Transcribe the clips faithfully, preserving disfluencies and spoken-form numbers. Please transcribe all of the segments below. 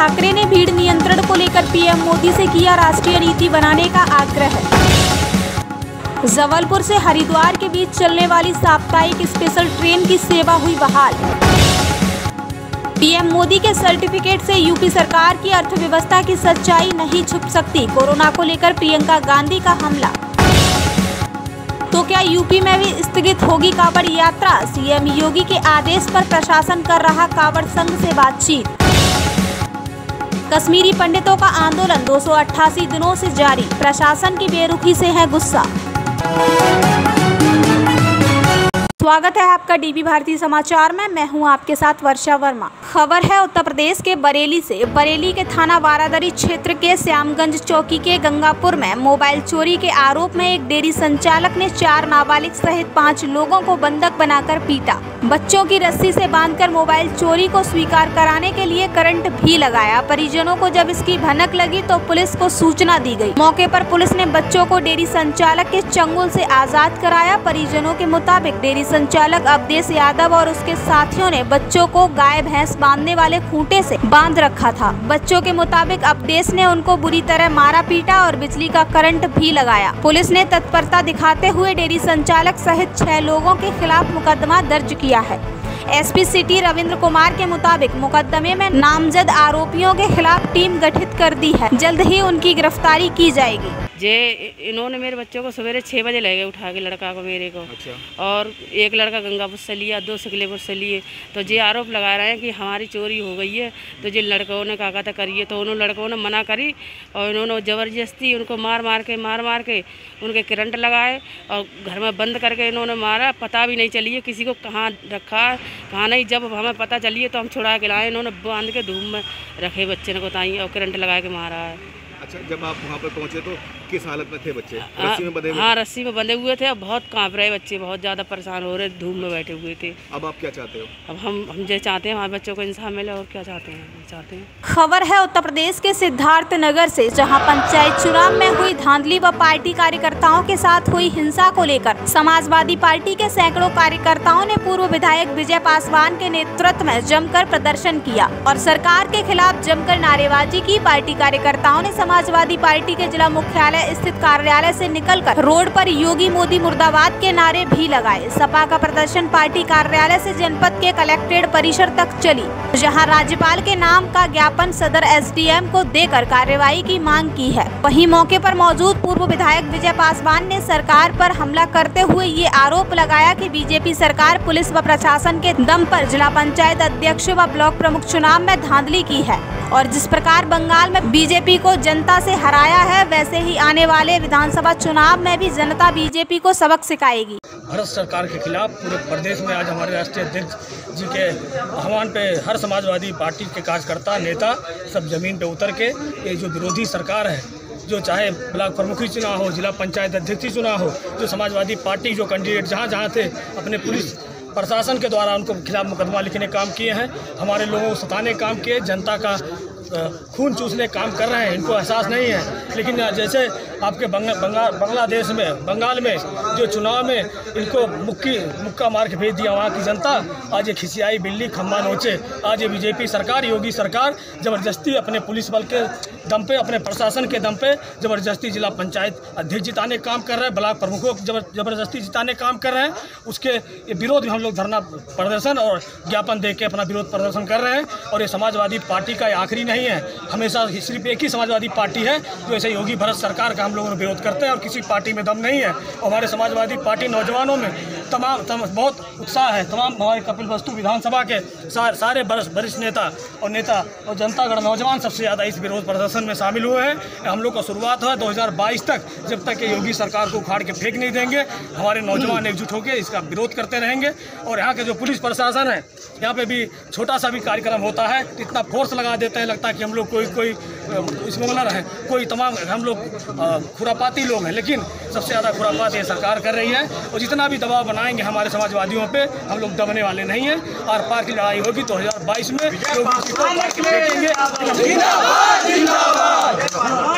ठाकरे ने भीड़ नियंत्रण को लेकर पीएम मोदी से किया राष्ट्रीय नीति बनाने का आग्रह। जबलपुर से हरिद्वार के बीच चलने वाली साप्ताहिक स्पेशल ट्रेन की सेवा हुई बहाल। पीएम मोदी के सर्टिफिकेट से यूपी सरकार की अर्थव्यवस्था की सच्चाई नहीं छुप सकती, कोरोना को लेकर प्रियंका गांधी का हमला। तो क्या यूपी में भी स्थगित होगी कांवड़ यात्रा? सीएम योगी के आदेश पर प्रशासन कर रहा कांवड़ संघ से बातचीत। कश्मीरी पंडितों का आंदोलन दो सौ अट्ठासी दिनों से जारी, प्रशासन की बेरुखी से है गुस्सा। स्वागत है आपका डीबी भारती समाचार में, मैं हूं आपके साथ वर्षा वर्मा। खबर है उत्तर प्रदेश के बरेली से। बरेली के थाना बारादरी क्षेत्र के श्यामगंज चौकी के गंगापुर में मोबाइल चोरी के आरोप में एक डेयरी संचालक ने चार नाबालिग सहित पाँच लोगों को बंधक बनाकर पीटा। बच्चों की रस्सी से बांधकर मोबाइल चोरी को स्वीकार कराने के लिए करंट भी लगाया। परिजनों को जब इसकी भनक लगी तो पुलिस को सूचना दी गई। मौके पर पुलिस ने बच्चों को डेयरी संचालक के चंगुल से आजाद कराया। परिजनों के मुताबिक डेयरी संचालक अवधेश यादव और उसके साथियों ने बच्चों को गाय भैंस बांधने वाले खूंटे से बांध रखा था। बच्चों के मुताबिक अवधेश ने उनको बुरी तरह मारा पीटा और बिजली का करंट भी लगाया। पुलिस ने तत्परता दिखाते हुए डेयरी संचालक सहित छह लोगों के खिलाफ मुकदमा दर्ज किया है। एसपी सिटी रविंद्र कुमार के मुताबिक मुकदमे में नामजद आरोपियों के खिलाफ टीम गठित कर दी है, जल्द ही उनकी गिरफ्तारी की जाएगी। जे इन्होंने मेरे बच्चों को सवेरे छः बजे ले गए उठा के, लड़का को मेरे को। अच्छा। और एक लड़का गंगापुर से लिया, दो सिकलेपुर से लिए। तो ये आरोप लगा रहे हैं कि हमारी चोरी हो गई है। तो जिन लड़कों ने कहा था करिए, तो उन्होंने लड़कों ने मना करी और इन्होंने ज़बरदस्ती उनको मार मार के मार मार के उनके करंट लगाए और घर में बंद करके इन्होंने मारा। पता भी नहीं चली है किसी को कहाँ रखा कहाँ नहीं। जब हमें पता चलिए तो हम छुड़ा के लाए। इन्होंने बांध के धूप में रखे बच्चे ने को ताई और करंट लगा के मारा है। अच्छा, जब आप वहाँ पर पहुँचे तो किस हालत में थे बच्चे? रस्सी में बंधे हुए? हाँ, रस्सी में बंधे हुए थे और बहुत कांप रहे बच्चे, बहुत ज़्यादा परेशान हो रहे, धूप में बैठे हुए थे। अब आप क्या चाहते हो? अब हम हम जो चाहते हैं हमारे बच्चों को इंसाफ मिले, और क्या चाहते हैं चाहते हैं खबर है उत्तर प्रदेश के सिद्धार्थ नगर से, जहां पंचायत चुनाव में हुई धांधली व पार्टी कार्यकर्ताओं के साथ हुई हिंसा को लेकर समाजवादी पार्टी के सैकड़ों कार्यकर्ताओं ने पूर्व विधायक विजय पासवान के नेतृत्व में जमकर प्रदर्शन किया और सरकार के खिलाफ जमकर नारेबाजी की। पार्टी कार्यकर्ताओं ने समाजवादी पार्टी के जिला मुख्यालय स्थित कार्यालय से निकलकर रोड पर योगी मोदी मुर्दाबाद के नारे भी लगाए। सपा का प्रदर्शन पार्टी कार्यालय से जनपद के कलेक्ट्रेट परिसर तक चली, जहां राज्यपाल के नाम का ज्ञापन सदर एसडीएम को देकर कार्रवाई की मांग की है। वहीं मौके पर मौजूद पूर्व विधायक विजय पासवान ने सरकार पर हमला करते हुए ये आरोप लगाया कि बीजेपी सरकार पुलिस व प्रशासन के दम पर जिला पंचायत अध्यक्ष व ब्लॉक प्रमुख चुनाव में धांधली की है और जिस प्रकार बंगाल में बीजेपी को जनता से हराया है, वैसे ही आने वाले विधानसभा चुनाव में भी जनता बीजेपी को सबक सिखाएगी। भारत सरकार के खिलाफ पूरे प्रदेश में आज हमारे राष्ट्रीय अध्यक्ष जी के आह्वान पे हर समाजवादी पार्टी के कार्यकर्ता नेता सब जमीन पे उतर के ये जो विरोधी सरकार है, जो चाहे ब्लॉक प्रमुख ही चुनाव हो, जिला पंचायत अध्यक्ष ही चुनाव हो, जो समाजवादी पार्टी जो कैंडिडेट जहाँ जहाँ थे अपने पुलिस प्रशासन के द्वारा उनको खिलाफ मुकदमा लिखने काम किए हैं, हमारे लोगों को सताने काम किए, जनता का खून चूसने काम कर रहे हैं। इनको एहसास नहीं है। लेकिन जैसे आपके बंगा, बंगा, बांग्लादेश में बंगाल में जो चुनाव में इनको मुक्की मुक्का मार के भेज दिया वहाँ की जनता, आज ये खिसियाई बिल्ली खम्मा नोचे। आज ये बीजेपी सरकार, योगी सरकार ज़बरदस्ती अपने पुलिस बल के दम पे, अपने प्रशासन के दम पे ज़बरदस्ती जिला पंचायत अध्यक्ष जिताने काम कर रहे हैं, ब्लॉक प्रमुखों को ज़बरदस्ती जिताने काम कर रहे हैं। उसके विरोध में हम लोग धरना प्रदर्शन और ज्ञापन दे के अपना विरोध प्रदर्शन कर रहे हैं। और ये समाजवादी पार्टी का आखिरी नहीं है, हमेशा सिर्फ एक ही समाजवादी पार्टी है जो ऐसे योगी भरत सरकार का हम लोगों ने विरोध करते हैं और किसी पार्टी में दम नहीं है। और हमारे समाजवादी पार्टी नौजवानों में तमाम तम, बहुत उत्साह है। तमाम हमारे कपिलवस्तु विधानसभा के सा, सारे वरिष्ठ नेता और नेता और जनतागण नौजवान सबसे ज़्यादा इस विरोध प्रदर्शन में शामिल हुए हैं। हम लोग का शुरुआत है दो हज़ार बाईस तक, जब तक ये योगी सरकार को उखाड़ के फेंक नहीं देंगे, हमारे नौजवान एकजुट होकर इसका विरोध करते रहेंगे। और यहाँ के जो पुलिस प्रशासन है, यहाँ पे भी छोटा सा भी कार्यक्रम होता है इतना फोर्स लगा देते हैं, लगता है कि हम लोग कोई कोई स्मगलर हैं, कोई तमाम हम लोग खुरापाती लोग हैं। लेकिन सबसे ज़्यादा खुरापात ये सरकार कर रही है और जितना भी दबाव बनाएंगे हमारे समाजवादियों पे, हम लोग दबने वाले नहीं हैं। और पार की लड़ाई होगी दो हज़ार बाईस में।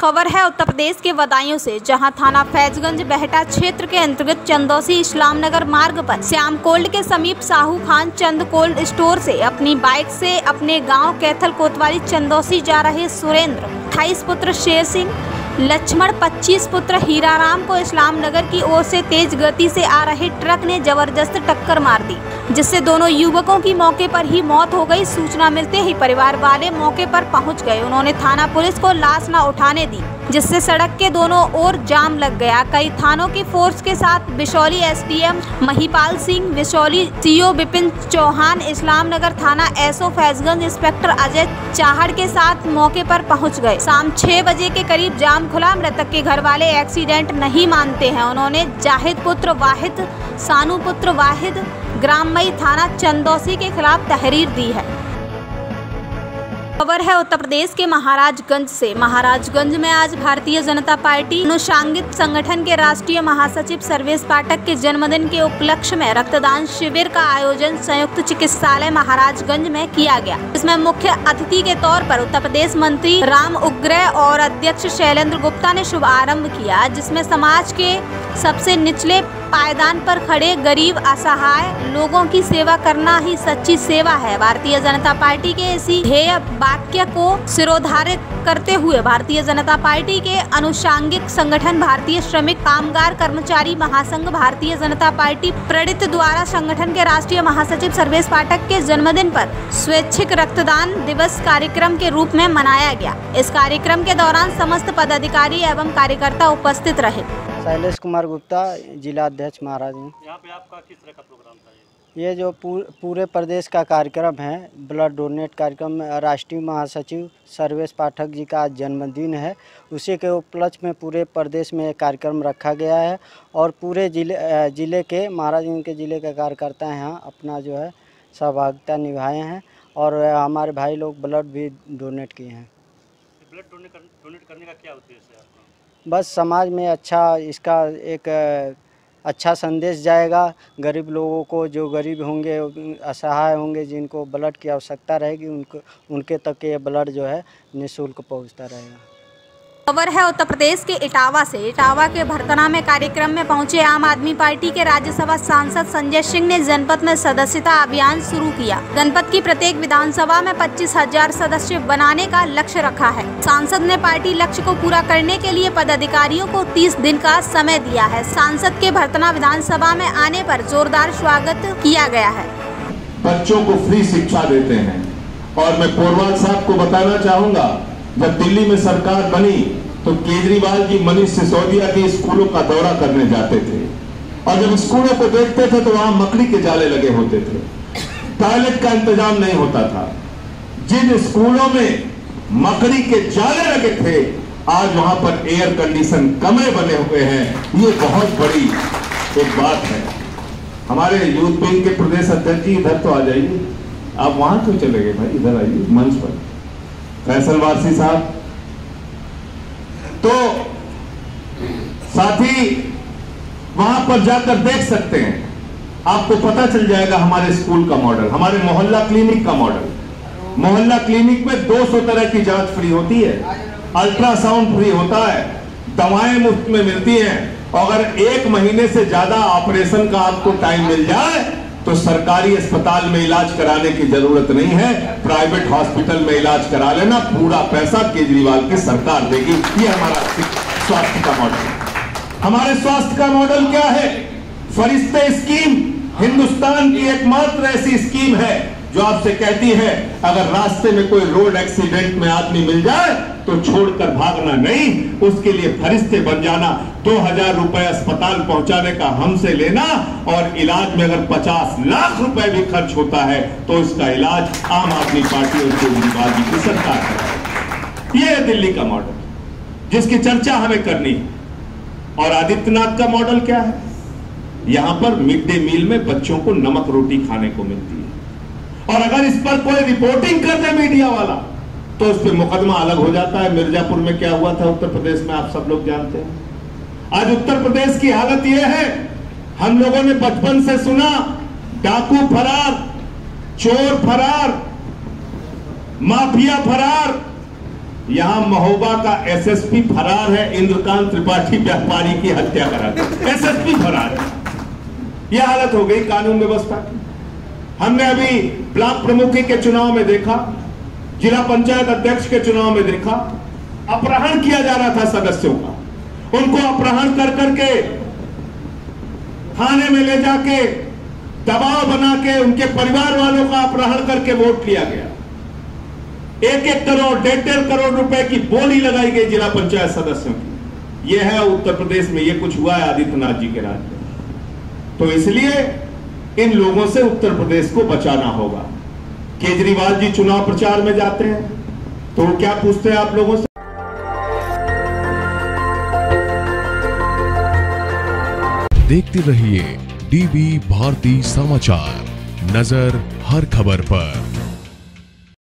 खबर है उत्तर प्रदेश के बदायूं से, जहां थाना फैजगंज बेहटा क्षेत्र के अंतर्गत चंदौसी इस्लाम नगर मार्ग पर श्याम कोल्ड के समीप साहू खान चंद कोल्ड स्टोर से अपनी बाइक से अपने गांव कैथल कोतवाली चंदौसी जा रहे सुरेंद्र अट्ठाईस पुत्र शेर सिंह लक्ष्मण पच्चीस पुत्र हीराराम को इस्लाम नगर की ओर से तेज गति से आ रहे ट्रक ने जबरदस्त टक्कर मार दी, जिससे दोनों युवकों की मौके पर ही मौत हो गई। सूचना मिलते ही परिवार वाले मौके पर पहुंच गए। उन्होंने थाना पुलिस को लाश न उठाने दी, जिससे सड़क के दोनों ओर जाम लग गया। कई थानों की फोर्स के साथ बिशौली एसडीएम महिपाल सिंह, बिशौली सीओ विपिन चौहान, इस्लाम नगर थाना एसओ फैजगंज इंस्पेक्टर अजय चाहड़ के साथ मौके पर पहुंच गए। शाम छह बजे के करीब जाम खुला। मृतक के घर वाले एक्सीडेंट नहीं मानते हैं। उन्होंने जाहिद पुत्र वाहिद, सानू पुत्र वाहिद, ग्राममई थाना चंदौसी के खिलाफ तहरीर दी है। खबर है उत्तर प्रदेश के महाराजगंज से। महाराजगंज में आज भारतीय जनता पार्टी अनुषांगिक संगठन के राष्ट्रीय महासचिव सर्वेश पाठक के जन्मदिन के उपलक्ष्य में रक्तदान शिविर का आयोजन संयुक्त चिकित्सालय महाराजगंज में किया गया, जिसमें मुख्य अतिथि के तौर पर उत्तर प्रदेश मंत्री राम उग्रे और अध्यक्ष शैलेंद्र गुप्ता ने शुभारंभ किया, जिसमें समाज के सबसे निचले पायदान पर खड़े गरीब असहाय लोगों की सेवा करना ही सच्ची सेवा है। भारतीय जनता पार्टी के इसी ध्येय वाक्य को सिरोधार्य करते हुए भारतीय जनता पार्टी के अनुषांगिक संगठन भारतीय श्रमिक कामगार कर्मचारी महासंघ भारतीय जनता पार्टी प्रणीत द्वारा संगठन के राष्ट्रीय महासचिव सर्वेश पाठक के जन्मदिन पर स्वैच्छिक रक्तदान दिवस कार्यक्रम के रूप में मनाया गया। इस कार्यक्रम के दौरान समस्त पदाधिकारी एवं कार्यकर्ता उपस्थित रहे। शैलेश कुमार गुप्ता, जिला अध्यक्ष महाराज। यहाँ पे आपका किस तरह का प्रोग्राम था? ये जो पूरे प्रदेश का कार्यक्रम है, ब्लड डोनेट कार्यक्रम, राष्ट्रीय महासचिव सर्वेश पाठक जी का आज जन्मदिन है, उसी के उपलक्ष्य में पूरे प्रदेश में एक कार्यक्रम रखा गया है और पूरे जिले जिले के महाराजगंज के जिले के कार्यकर्ता यहाँ अपना जो है सहभागिता निभाए हैं और हमारे भाई लोग ब्लड भी डोनेट किए हैं। ब्लड डोनेट कर, डोनेट करने का क्या उद्देश्य है आपका? बस समाज में अच्छा इसका एक अच्छा संदेश जाएगा। गरीब लोगों को, जो गरीब होंगे, असहाय होंगे, जिनको ब्लड की आवश्यकता रहेगी, उनको उनके तक ये ब्लड जो है निःशुल्क पहुंचता रहेगा। खबर है उत्तर प्रदेश के इटावा से। इटावा के भरतना में कार्यक्रम में पहुंचे आम आदमी पार्टी के राज्यसभा सांसद संजय सिंह ने जनपद में सदस्यता अभियान शुरू किया। जनपद की प्रत्येक विधानसभा में पच्चीस हजार सदस्य बनाने का लक्ष्य रखा है। सांसद ने पार्टी लक्ष्य को पूरा करने के लिए पदाधिकारियों को तीस दिन का समय दिया है। सांसद के भरतना विधानसभा में आने पर जोरदार स्वागत किया गया है। बच्चों को फ्री शिक्षा देते हैं और मैं पोरवाल साहब को बताना चाहूंगा, जब दिल्ली में सरकार बनी तो केजरीवाल जी मनीष सिसोदिया के स्कूलों का दौरा करने जाते थे और जब स्कूलों को देखते थे तो वहां मकड़ी के जाले लगे होते थे, टॉयलेट का इंतजाम नहीं होता था। जिन स्कूलों में मकड़ी के जाले लगे थे, आज वहां पर एयर कंडीशन कमरे बने हुए हैं। ये बहुत बड़ी एक बात है। हमारे यूथ विंग के प्रदेश अध्यक्ष जी इधर तो आ जाइए, आप वहां क्यों चले गए भाई, इधर आइए मंच पर। फैसल वारसी साहब, तो साथी वहां पर जाकर देख सकते हैं, आपको पता चल जाएगा हमारे स्कूल का मॉडल, हमारे मोहल्ला क्लिनिक का मॉडल। मोहल्ला क्लिनिक में दो सौ तरह की जांच फ्री होती है, अल्ट्रासाउंड फ्री होता है, दवाएं मुफ्त में मिलती हैं। अगर एक महीने से ज्यादा ऑपरेशन का आपको टाइम मिल जाए तो सरकारी अस्पताल में इलाज कराने की जरूरत नहीं है, प्राइवेट हॉस्पिटल में इलाज करा लेना, पूरा पैसा केजरीवाल की सरकार देगी। ये हमारा स्वास्थ्य का मॉडल है। हमारे स्वास्थ्य का मॉडल क्या है? फरिश्ते स्कीम हिंदुस्तान की एकमात्र ऐसी स्कीम है जो आपसे कहती है अगर रास्ते में कोई रोड एक्सीडेंट में आदमी मिल जाए तो छोड़कर भागना नहीं, उसके लिए फरिश्ते बन जाना, दो हजार रुपए अस्पताल पहुंचाने का हमसे लेना और इलाज में अगर पचास लाख रुपए भी खर्च होता है तो इसका इलाज आम आदमी पार्टी और केजरीवाल जी की सरकार है। ये है दिल्ली का मॉडल जिसकी चर्चा हमें करनी है। और आदित्यनाथ का मॉडल क्या है? यहां पर मिड डे मील में बच्चों को नमक रोटी खाने को मिलती है और अगर इस पर कोई रिपोर्टिंग कर दे मीडिया वाला तो उस पर मुकदमा अलग हो जाता है। मिर्जापुर में क्या हुआ था उत्तर प्रदेश में, आप सब लोग जानते हैं। आज उत्तर प्रदेश की हालत यह है, हम लोगों ने बचपन से सुना डाकू फरार, चोर फरार, माफिया फरार, यहां महोबा का एसएसपी फरार है, इंद्रकांत त्रिपाठी व्यापारी की हत्या करा दी। एसएसपी फरार है। यह हालत हो गई कानून व्यवस्था की। हमने अभी ब्लॉक प्रमुखी के चुनाव में देखा, जिला पंचायत अध्यक्ष के चुनाव में देखा, अपहरण किया जा रहा था सदस्यों का। उनको अपहरण कर करके थाने में ले जाके दबाव बना के उनके परिवार वालों का अपहरण करके वोट लिया गया। एक एक करोड़ डेढ़ डेढ़ करोड़ रुपए की बोली लगाई गई जिला पंचायत सदस्यों की। यह है उत्तर प्रदेश में, यह कुछ हुआ है आदित्यनाथ जी के राज में। तो इसलिए इन लोगों से उत्तर प्रदेश को बचाना होगा। केजरीवाल जी चुनाव प्रचार में जाते हैं तो वो क्या पूछते हैं आप लोगों से? देखते रहिए डीबी भारती समाचार, नजर हर खबर पर।